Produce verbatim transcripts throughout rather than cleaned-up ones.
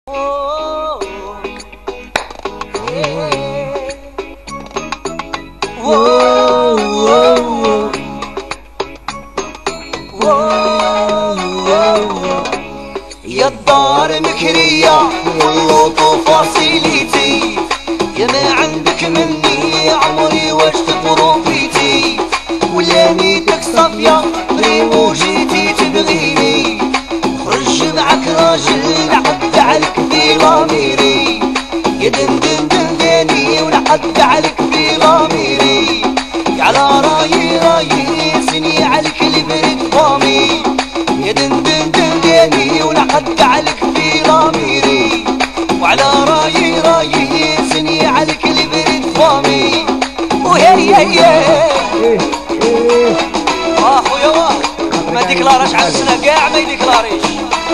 يا الدار مكرية واللطوف فاصيليتي، يا ما عندك مني عمري واش تطروفيتي، ولا نيتك صافية ريمو جيتي تبغيني، خرج معاك راجل نعد عليك في لاميري، يا دندن دنداني ونعد عليك في لاميري، على رايي رايي سني عليك البرد فامي، يا دندن دنداني ونعد عليك في لاميري، وعلى رايي رايي سني عليك البرد فامي، وهي هي اه خويا واه ما ديكلاراش على السنة كاع ما يديكلاريش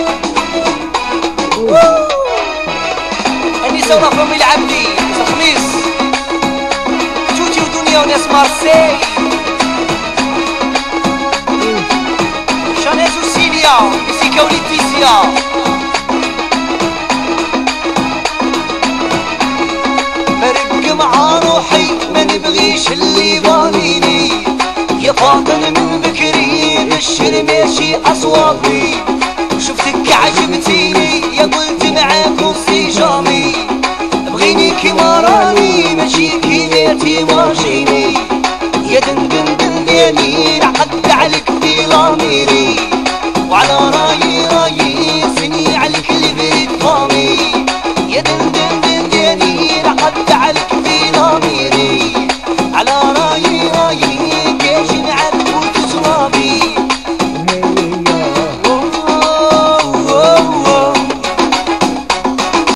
النساء ونافهم العبدي الخميس توتي ودنيا وناس مارسي شانيز وسيليا ميسيكا وليتيسيا فرق مع روحي ما نبغيش اللي ضاميني، يا فاطن من بكري بشر ماشي اصوابي، شفتك عجبتيني يا قلت معاك وسي جامي، بغيني كيما راني ماشي كيما تيماجيني.